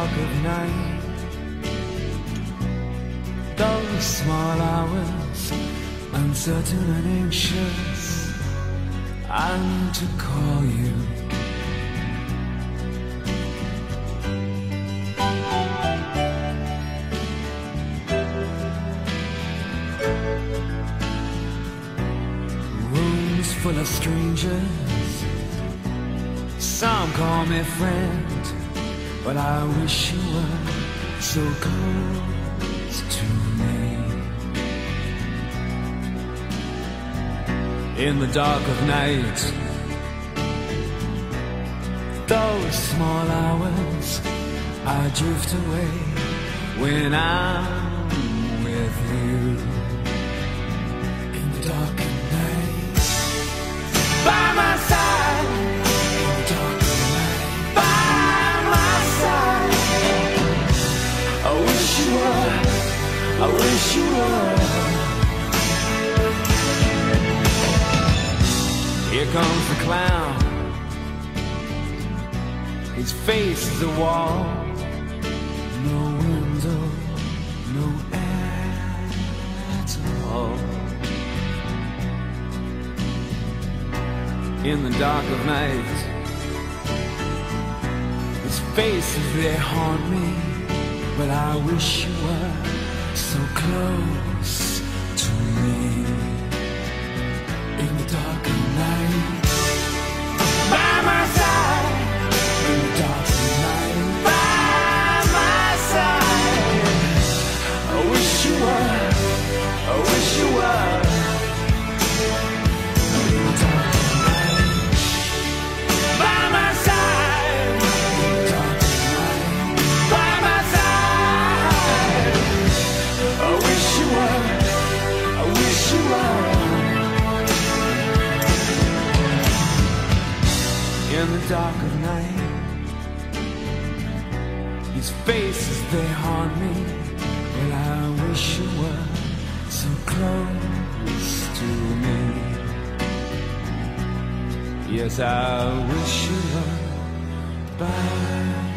dark of night, those small hours, uncertain and anxious, I need to call you. Rooms full of strangers, some call me friend, but I wish you were so close to me. In the dark of night, those small hours, I drift away when I'm with you. In the dark of night, by my side. In the dark of night, by my side. I wish you were, I wish you were. Here comes the clown, his face is a wall, no window, no air at all. In the dark of night, his faces, they haunt me, but I wish you were so close to me. In the dark of night, by my side. In the dark of night, by my side. I wish you were, I wish you were. In the dark of night, by my side. In the dark of night, by my side. I wish you were, I wish you were. In the dark of night, these faces, they haunt me, but I wish you were so close to me. Yes, I wish you were by